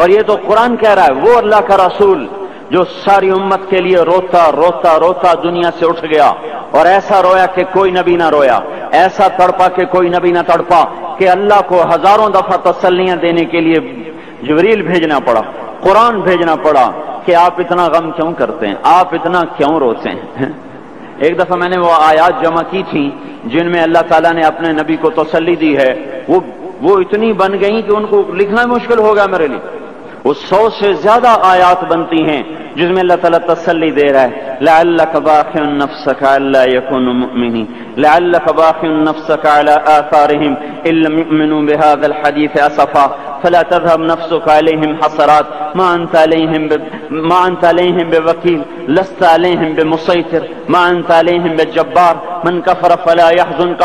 اور یہ تو قرآن کہہ رہا ہے، وہ اللہ کا رسول جو ساری امت کے لیے روتا روتا روتا دنیا سے اٹھ گیا، اور ایسا رویا کہ کوئی نبی نہ رویا، ایسا تڑپا کہ کوئی نبی نہ تڑپا، کہ اللہ کو ہزاروں دفعہ تسلیاں دینے کے لیے جبریل بھیجنا پڑا، قرآن بھیجنا پڑا کہ آپ اتنا غم کیوں کرتے ہیں، آپ اتنا کیوں روتے ہیں۔ ایک دفعہ میں نے وہ آیات جمع کی تھی جن میں اللہ تعالیٰ نے اپنے نبی کو تسلی دی ہے، وہ اتنی بن گئیں کہ ان کو لکھنا مشکل ہو گیا میرے لیے۔ وہ 100 سے زیادہ آیات بنتی ہیں جس میں اللہ تعالیٰ تسلی دے رہا ہے، لعلک باخع نفسک الا یکونوا مؤمنین، لعلک باخع نفسک علی آثارہم ان لم یؤمنوا بهذا الحدیث اسفا فلا تذهب نفسك عليهم حسرات ما انت عليهم بوكيل لست عليهم بمسيطر ما انت عليهم بجبار من كفر فلا يحزنك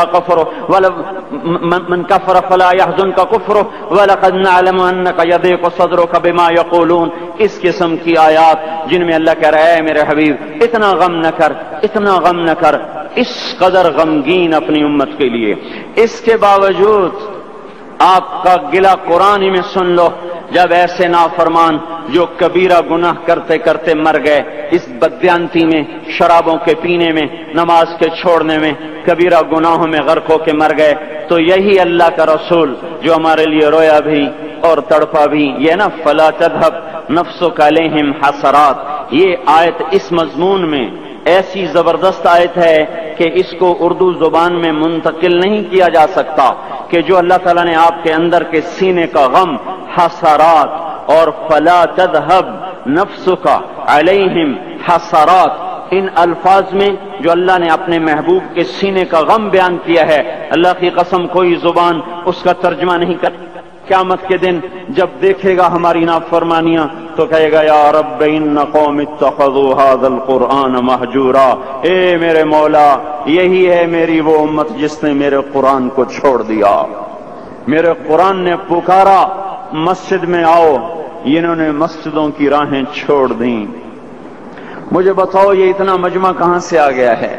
كفره ولقد نعلم انك يضيق صدرك بما يقولون۔ اس قسم کی آیات جن میں اللہ کہہ رہا ہے میرے حبیب اتنا غم نہ کر، اتنا غم نہ کر، اس قدر غمگین اپنی امت کے لیے۔ اس کے باوجود آپ کا گلہ قرآن ہی میں سن لو، جب ایسے نافرمان جو کبیرہ گناہ کرتے کرتے مر گئے، اس بددیانتی میں، شرابوں کے پینے میں، نماز کے چھوڑنے میں، کبیرہ گناہوں میں غرق ہو کے مر گئے، تو یہی اللہ کا رسول جو ہمارے لیے رویا بھی اور تڑپا بھی، یہ نا فلا تذهب نفسک علیہم حسرات، یہ آیت اس مضمون میں ایسی زبردست آیت ہے کہ اس کو اردو زبان میں منتقل نہیں کیا جا سکتا، کہ جو اللہ تعالیٰ نے آپ کے اندر کے سینے کا غم، حسرات اور فلا تذهب نفسک علیہم حسرات، ان الفاظ میں جو اللہ نے اپنے محبوب کے سینے کا غم بیان کیا ہے، اللہ کی قسم کوئی زبان اس کا ترجمہ نہیں کر۔ قیامت کے دن جب دیکھے گا ہماری نافرمانیاں تو کہے گا یا رب ان قوم اتخذوا هذا القرآن مہجورا، اے میرے مولا یہی ہے میری وہ امت جس نے میرے قرآن کو چھوڑ دیا، میرے قرآن نے پکارا مسجد میں آؤ، انہوں نے مسجدوں کی راہیں چھوڑ دیں۔ مجھے بتاؤ یہ اتنا مجمع کہاں سے آ گیا ہے؟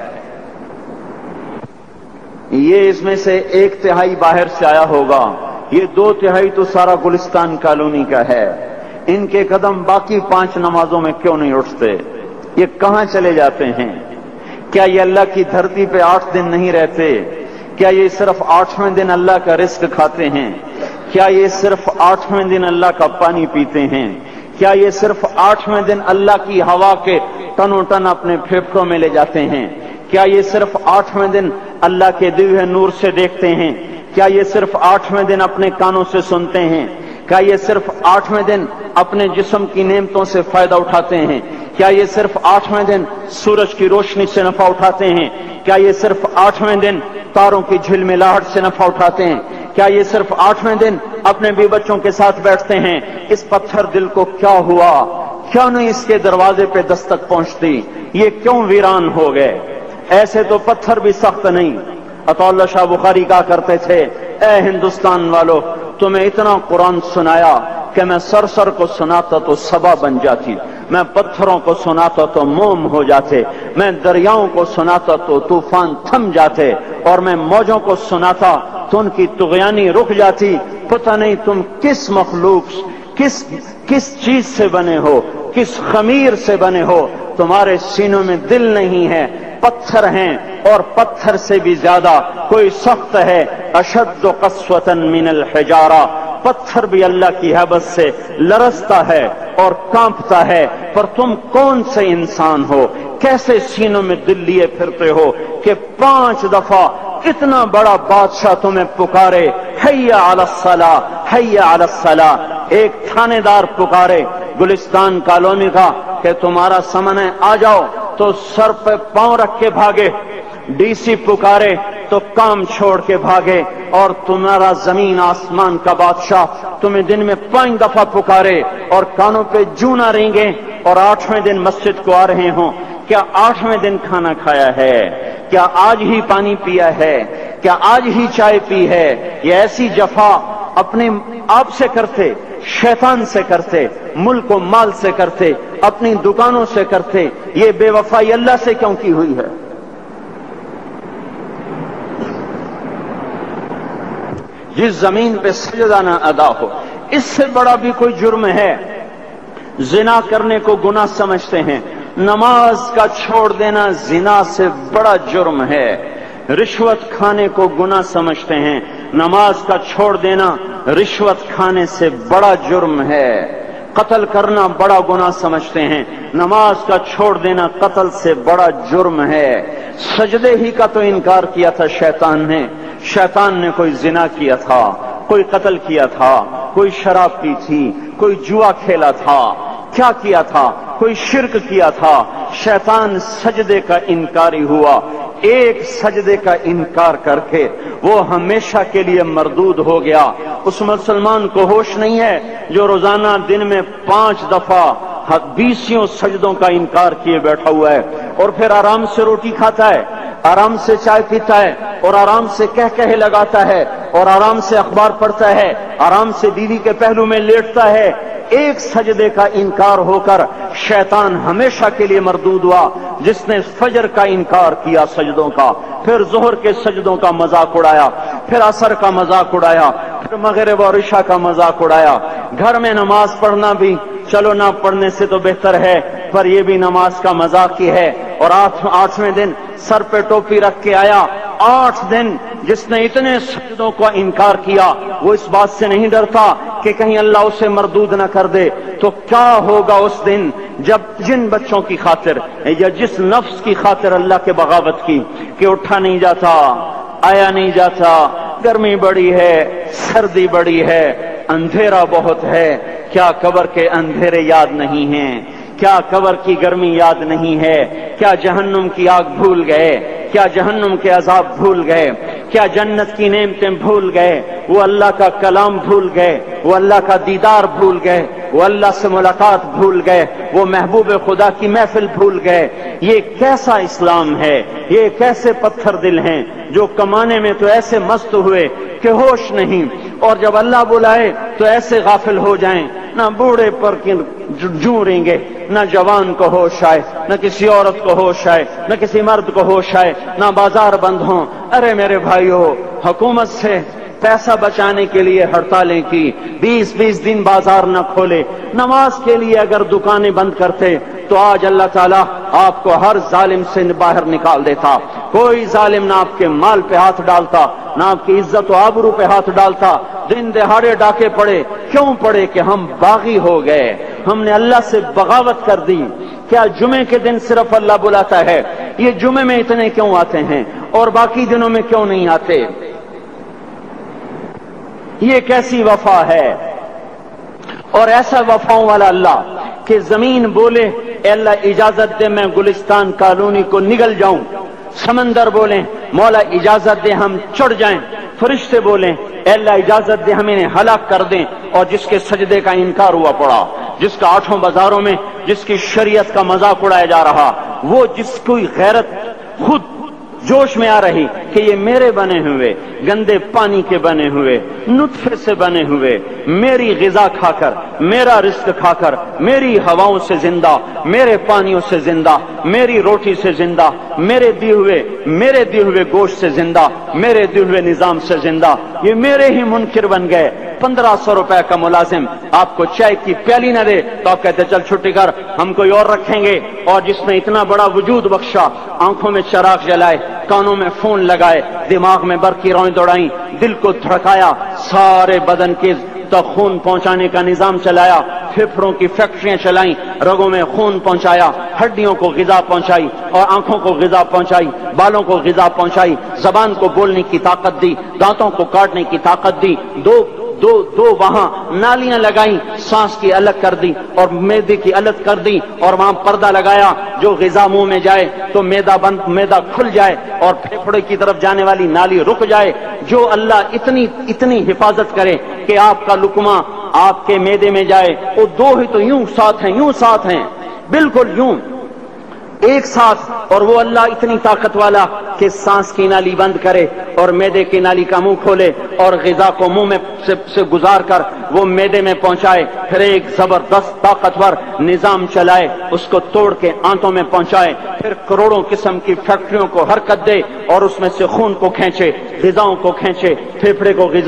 یہ اس میں سے 1/3 باہر سے آیا ہوگا، یہ 2/3 تو سارا گلستان کالونی کا ہے۔ ان کے قدم باقی 5 نمازوں میں کیوں نہیں اٹھتے؟ یہ کہاں چلے جاتے ہیں؟ کیا یہ اللہ کی دھرتی پہ 8 دن نہیں رہتے؟ کیا یہ صرف 8ویں دن اللہ کا رزق کھاتے ہیں؟ کیا یہ صرف 8ویں دن اللہ کا پانی پیتے ہیں؟ کیا یہ صرف 8ویں دن اللہ کی ہوا کے ٹنوں ٹن اپنے پھیپھڑوں میں لے جاتے ہیں؟ کیا یہ صرف 8ویں دن اللہ کے دیے ہوئے نور سے دیکھتے ہیں؟ کیا یہ صرف 8ویں دن اپنے کانوں سے سنتے ہیں؟ کیا یہ صرف 8ویں دن اپنے جسم کی نعمتوں سے فائدہ اٹھاتے ہیں؟ کیا یہ صرف 8ویں دن سورج کی روشنی سے نفع اٹھاتے ہیں؟ کیا یہ صرف 8ویں دن تاروں کی جھلملاہٹ سے نفع اٹھاتے ہیں؟ کیا یہ صرف 8ویں دن اپنے بیوی بچوں کے ساتھ بیٹھتے ہیں؟ اس پتھر دل کو کیا ہوا؟ کیوں نہیں اس کے دروازے پہ دستک پہنچتی؟ یہ کیوں ویران ہو گئے؟ ایسے تو پتھر بھی سخت نہیں۔ عطا اللہ شاہ بخاری کہا کرتے تھے اے ہندوستان والو، تمہیں اتنا قرآن سنایا کہ میں سر کو سناتا تو صبا بن جاتی، میں پتھروں کو سناتا تو موم ہو جاتے، میں دریاؤں کو سناتا تو طوفان تھم جاتے، اور میں موجوں کو سناتا تو ان کی طغیانی رک جاتی۔ پتہ نہیں تم کس مخلوق، کس چیز سے بنے ہو، کس خمیر سے بنے ہو، تمہارے سینوں میں دل نہیں ہے، پتھر ہیں، اور پتھر سے بھی زیادہ کوئی سخت ہے، اشد قسوۃ من الحجارہ، پتھر بھی اللہ کی حیبت سے لرزتا ہے اور کانپتا ہے، پر تم کون سے انسان ہو، کیسے سینوں میں دل لیے پھرتے ہو کہ 5 دفعہ اتنا بڑا بادشاہ تمہیں پکارے حی علی الصلاۃ حی علی الصلاۃ۔ ایک تھانے دار پکارے گلستان کالونی کا کہ تمہارا سمن ہے آ جاؤ، تو سر پہ پاؤں رکھ کے بھاگے، ڈی سی پکارے تو کام چھوڑ کے بھاگے، اور تمہارا زمین آسمان کا بادشاہ تمہیں دن میں 5 دفعہ پکارے اور کانوں پہ جوں نہ رینگے، اور 8ویں دن مسجد کو آ رہے ہوں۔ کیا 8ویں دن کھانا کھایا ہے؟ کیا آج ہی پانی پیا ہے؟ کیا آج ہی چائے پی ہے؟ یہ ایسی جفا اپنے آپ سے کرتے، شیطان سے کرتے، ملک و مال سے کرتے، اپنی دکانوں سے کرتے، یہ بے وفائی اللہ سے کیوں کی ہوئی ہے؟ جس زمین پہ سجدہ نہ ادا ہو، اس سے بڑا بھی کوئی جرم ہے؟ زنا کرنے کو گناہ سمجھتے ہیں، نماز کا چھوڑ دینا زنا سے بڑا جرم ہے۔ رشوت کھانے کو گناہ سمجھتے ہیں، نماز کا چھوڑ دینا رشوت کھانے سے بڑا جرم ہے۔ قتل کرنا بڑا گناہ سمجھتے ہیں، نماز کا چھوڑ دینا قتل سے بڑا جرم ہے۔ سجدے ہی کا تو انکار کیا تھا شیطان نے کوئی زنا کیا تھا، کوئی قتل کیا تھا، کوئی شراب پی تھی، کوئی جوا کھیلا تھا، کیا کیا تھا؟ کوئی شرک کیا تھا۔ شیطان سجدے کا انکاری ہوا، ایک سجدے کا انکار کر کے وہ ہمیشہ کے لیے مردود ہو گیا۔ اس مسلمان کو ہوش نہیں ہے جو روزانہ دن میں 5 دفعہ 20 سجدوں کا انکار کیے بیٹھا ہوا ہے، اور پھر آرام سے روٹی کھاتا ہے، آرام سے چائے پیتا ہے، اور آرام سے کہے لگاتا ہے، اور آرام سے اخبار پڑھتا ہے، آرام سے بیوی کے پہلو میں لیٹتا ہے۔ ایک سجدے کا انکار ہو کر شیطان ہمیشہ کے لیے مردود ہوا۔ جس نے فجر کا انکار کیا سجدوں کا، پھر ظہر کے سجدوں کا مذاق اڑایا، پھر عصر کا مذاق اڑایا، پھر مغرب اور عشاء کا مذاق اڑایا۔ گھر میں نماز پڑھنا بھی چلو نہ پڑھنے سے تو بہتر ہے، پر یہ بھی نماز کا مذاق ہی ہے۔ اور 8ویں دن سر پہ ٹوپی رکھ کے آیا۔ 8 دن جس نے اتنے سجدوں کا انکار کیا، وہ اس بات سے نہیں ڈرتا کہ کہیں اللہ اسے مردود نہ کر دے۔ تو کیا ہوگا اس دن جب جن بچوں کی خاطر یا جس نفس کی خاطر اللہ کے بغاوت کی کہ اٹھا نہیں جاتا، آیا نہیں جاتا، گرمی بڑی ہے، سردی بڑی ہے، اندھیرا بہت ہے، کیا قبر کے اندھیرے یاد نہیں ہیں؟ کیا قبر کی گرمی یاد نہیں ہے؟ کیا جہنم کی آگ بھول گئے؟ کیا جہنم کے عذاب بھول گئے؟ کیا جنت کی نعمتیں بھول گئے؟ وہ اللہ کا کلام بھول گئے، وہ اللہ کا دیدار بھول گئے، وہ اللہ سے ملاقات بھول گئے، وہ محبوب خدا کی محفل بھول گئے۔ یہ کیسا اسلام ہے؟ یہ کیسے پتھر دل ہیں جو کمانے میں تو ایسے مست ہوئے کہ ہوش نہیں، اور جب اللہ بلائے تو ایسے غافل ہو جائیں، نہ بوڑھے پر جوں رہیں گے، نہ جوان کو ہوش آئے، نہ کسی عورت کو ہوش آئے، نہ کسی مرد کو ہوش آئے، نہ بازار بند ہوں۔ ارے میرے بھائیو، حکومت سے پیسہ بچانے کے لیے ہڑتالیں کی، 20 دن بازار نہ کھولے، نماز کے لیے اگر دکانیں بند کرتے تو آج اللہ تعالیٰ آپ کو ہر ظالم سے باہر نکال دیتا۔ کوئی ظالم نہ آپ کے مال پہ ہاتھ ڈالتا، نہ آپ کی عزت و آبرو پہ ہاتھ ڈالتا۔ دن دہاڑے ڈاکے پڑے، کیوں پڑے؟ کہ ہم باغی ہو گئے، ہم نے اللہ سے بغاوت کر دی۔ کیا جمعے کے دن صرف اللہ بلاتا ہے؟ یہ جمعے میں اتنے کیوں آتے ہیں اور باقی دنوں میں کیوں نہیں آتے؟ یہ کیسی وفا ہے؟ اور ایسا وفاؤں والا اللہ کہ زمین بولے اے اللہ اجازت دے میں گلستان کالونی کو نگل جاؤں، سمندر بولیں مولا اجازت دے ہم چڑھ جائیں، فرشتے بولیں اے اللہ اجازت دے ہم انہیں ہلاک کر دیں، اور جس کے سجدے کا انکار ہوا پڑا، جس کا 8 بازاروں میں جس کی شریعت کا مذاق اڑایا جا رہا، وہ جس کوئی غیرت خود جوش میں آ رہی کہ یہ میرے بنے ہوئے گندے پانی کے بنے ہوئے نطفے سے بنے ہوئے میری غذا کھا کر، میرا رزق کھا کر، میری ہواؤں سے زندہ، میرے پانیوں سے زندہ، میری روٹی سے زندہ، میرے دیے ہوئے گوشت سے زندہ، میرے دیے ہوئے نظام سے زندہ، یہ میرے ہی منکر بن گئے۔ 1500 روپے کا ملازم آپ کو چائے کی پیالی نہ دے تو آپ کہتے چل چھٹی کر، ہم کوئی اور رکھیں گے۔ اور جس نے اتنا بڑا وجود بخشا، آنکھوں میں چراغ جلائے، کانوں میں فون لگائے، دماغ میں برقی روئیں دوڑائیں، دل کو دھڑکایا، سارے بدن کے تک خون پہنچانے کا نظام چلایا، پھیپھڑوں کی فیکٹریاں چلائیں، رگوں میں خون پہنچایا، ہڈیوں کو غذا پہنچائی اور آنکھوں کو غذا پہنچائی، بالوں کو غذا پہنچائی، زبان کو بولنے کی طاقت دی، دانتوں کو کاٹنے کی طاقت دی، دو وہاں نالیاں لگائیں، سانس کی الگ کر دی اور معدے کی الگ کر دی، اور وہاں پردہ لگایا، جو غذا منہ میں جائے تو معدہ کھل جائے اور پھیپھڑے کی طرف جانے والی نالی رک جائے۔ جو اللہ اتنی حفاظت کرے کہ آپ کا لقمہ آپ کے معدے میں جائے، وہ 2 ہی تو یوں ساتھ ہیں بالکل یوں ایک ساتھ، اور وہ اللہ اتنی طاقت والا کہ سانس کی نالی بند کرے اور معدے کی نالی کا منہ کھولے اور غذا کو منہ میں سے گزار کر وہ معدے میں پہنچائے، پھر ایک زبردست طاقتور نظام چلائے، اس کو توڑ کے آنتوں میں پہنچائے، پھر کروڑوں قسم کی فیکٹریوں کو حرکت دے اور اس میں سے خون کو کھینچے، غذاؤں کو کھینچے، پھیپھڑے کو غذا،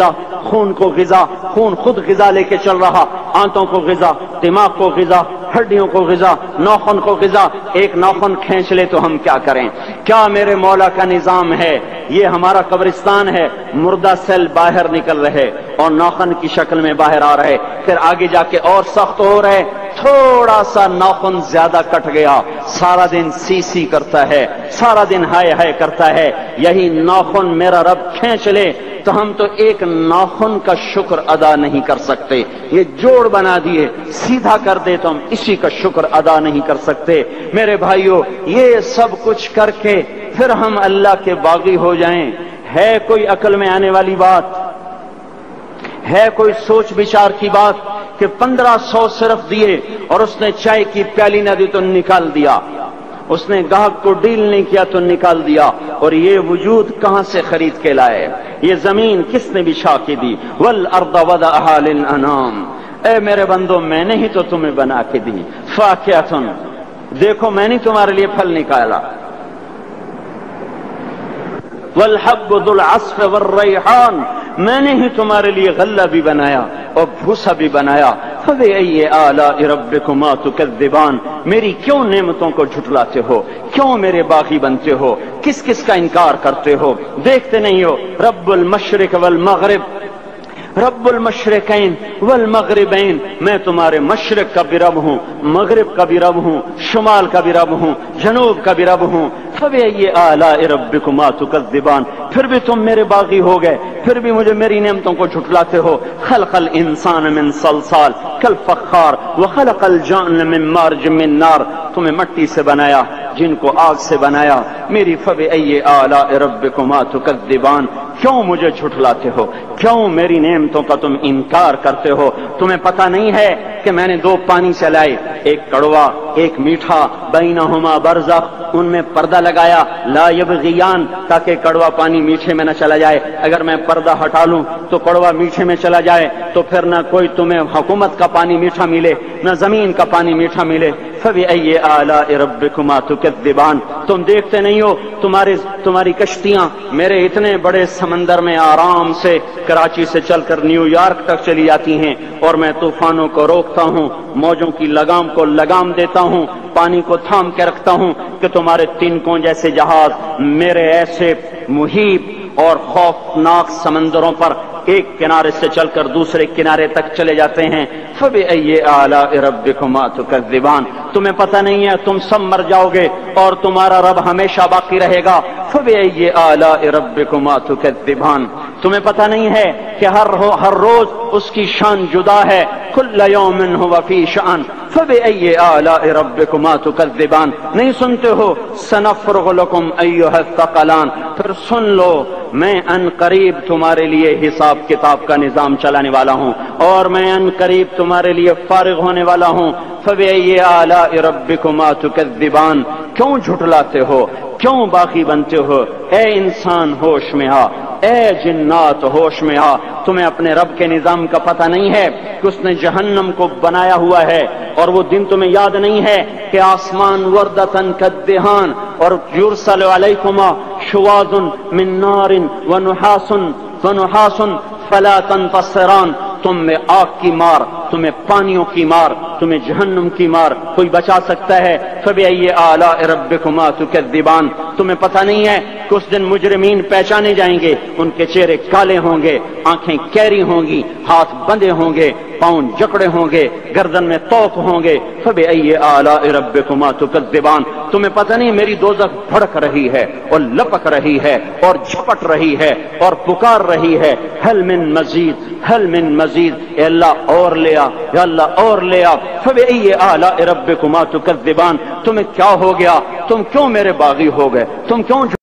خون کو غذا، خون خود غذا لے کے چل رہا، آنتوں کو غذا، دماغ کو غذا، ہڈیوں کو غذا، ناخن کو غذا، ایک ناخن کھینچ لے تو ہم کیا کریں؟ کیا میرے مولا کا نظام ہے؟ یہ ہمارا قبرستان ہے، مردہ سیل باہر نکل رہے اور ناخن کی شکل میں باہر آ رہے، پھر آگے جا کے اور سخت ہو رہے، تھوڑا سا ناخن زیادہ کٹ گیا، سارا دن سی سی کرتا ہے، سارا دن ہائے ہائے کرتا ہے، یہی ناخن میرا رب کھینچ لے تو ہم تو ایک ناخن کا شکر ادا نہیں کر سکتے، یہ جوڑ بنا دیے، سیدھا کر دے تو ہم اسی کا شکر ادا نہیں کر سکتے۔ میرے بھائیوں، یہ سب کچھ کر کے پھر ہم اللہ کے باغی ہو جائیں، ہے کوئی عقل میں آنے والی بات؟ ہے کوئی سوچ بچار کی بات کہ 1500 صرف دیے اور اس نے چائے کی پیالی نہ دی تو نکال دیا، اس نے گاہک کو ڈیل نہیں کیا تو نکال دیا، اور یہ وجود کہاں سے خرید کے لائے؟ یہ زمین کس نے بچھا کے دی؟ والارض وضعها للانام، اے میرے بندو میں نے ہی تو تمہیں بنا کے دی، فاکہۃ، دیکھو میں نے تمہارے لیے پھل نکالا، والحب ذو العصف والریحان، میں نے ہی تمہارے لیے غلہ بھی بنایا اور بھوسا بھی بنایا، فبأي آلاء ربكما تكذبان، میری کیوں نعمتوں کو جھٹلاتے ہو؟ کیوں میرے باغی بنتے ہو؟ کس کس کا انکار کرتے ہو؟ دیکھتے نہیں ہو رب المشرق والمغرب، رب المشرقین والمغربین، میں تمہارے مشرق کا بھی رب ہوں، مغرب کا بھی رب ہوں، شمال کا بھی رب ہوں، جنوب کا بھی رب ہوں، فبأي آلاء ربكما تكذبان، پھر بھی تم میرے باغی ہو گئے، پھر بھی مجھے میری نعمتوں کو جھٹلاتے ہو۔ خلق الانسان من صلصال کالفخار وخلق الجان من مارج من نار، تمہیں مٹی سے بنایا، جن کو آگ سے بنایا، میری فبأي آلاء ربكما تكذبان، کیوں مجھے جھٹلاتے ہو؟ کیوں میری نعمتوں کا تم انکار کرتے ہو؟ تمہیں پتہ نہیں ہے کہ میں نے دو پانی چلائے، ایک کڑوا ایک میٹھا، بینہما برزخ، ان میں پردہ لگایا، لا یبغیان، تاکہ کڑوا پانی میٹھے میں نہ چلا جائے، اگر میں پردہ ہٹا لوں تو کڑوا میٹھے میں چلا جائے تو پھر نہ کوئی تمہیں حکومت کا پانی میٹھا ملے نہ زمین کا پانی میٹھا ملے۔ فبأي آلاء ربكما تكذبان، تم دیکھتے نہیں ہو تمہاری کشتیاں میرے اتنے بڑے سمندر میں آرام سے کراچی سے چل کر نیو یارک تک چلی جاتی ہیں، اور میں طوفانوں کو روکتا ہوں، موجوں کی لگام کو لگام دیتا ہوں، پانی کو تھام کے رکھتا ہوں کہ تمہارے تنکوں جیسے جہاز میرے ایسے محیط اور خوفناک سمندروں پر ایک کنارے سے چل کر دوسرے کنارے تک چلے جاتے ہیں۔ فبأي آلاء ربكما تكذبان، تمہیں پتہ نہیں ہے تم سب مر جاؤ گے اور تمہارا رب ہمیشہ باقی رہے گا۔ فبأي آلاء ربكما تكذبان، تمہیں پتہ نہیں ہے کہ ہر روز اس کی شان جدا ہے، كل يوم هو في شأن، فبأي آلاء ربكما تكذبان، نہیں سنتے ہو سنفرغ لكم أيها الثقلان، پھر سن لو میں ان قریب تمہارے لیے حساب کتاب کا نظام چلانے والا ہوں، اور میں ان قریب تمہارے لیے فارغ ہونے والا ہوں۔ فبأي آلاء ربكما تكذبان، کیوں جھٹلاتے ہو؟ کیوں باقی بنتے ہو؟ اے انسان ہوش میں آ، اے جنات ہوش میں آ، تمہیں اپنے رب کے نظام کا پتہ نہیں ہے کہ اس نے جہنم کو بنایا ہوا ہے، اور وہ دن تمہیں یاد نہیں ہے کہ آسمان وردتن کالدہان، اور یرسل علیکما شواظ من نار ونحاس فلا تنتصران، تم میں آگ کی مار، تمہیں پانیوں کی مار، تمہیں جہنم کی مار کوئی بچا سکتا ہے؟ فبأي آلاء ربكما تكذبان، تمہیں پتہ نہیں ہے کہ اس دن مجرمین پہچانے جائیں گے، ان کے چہرے کالے ہوں گے، آنکھیں کیری ہوں گی، ہاتھ بندھے ہوں گے، پاؤں جکڑے ہوں گے، گردن میں توق ہوں گے۔ فبأي آلاء ربكما تكذبان، تمہیں پتہ نہیں میری دوزخ بھڑک رہی ہے اور لپک رہی ہے اور جھپٹ رہی ہے اور پکار رہی ہے، هل من مزید، هل من مزید، اے اللہ اور لے آ، یا اللہ اور لے آ۔ فبأي آلاء ربكما تكذبان، تمہیں کیا ہو گیا؟ تم کیوں میرے باغی ہو گئے؟ تم کیوں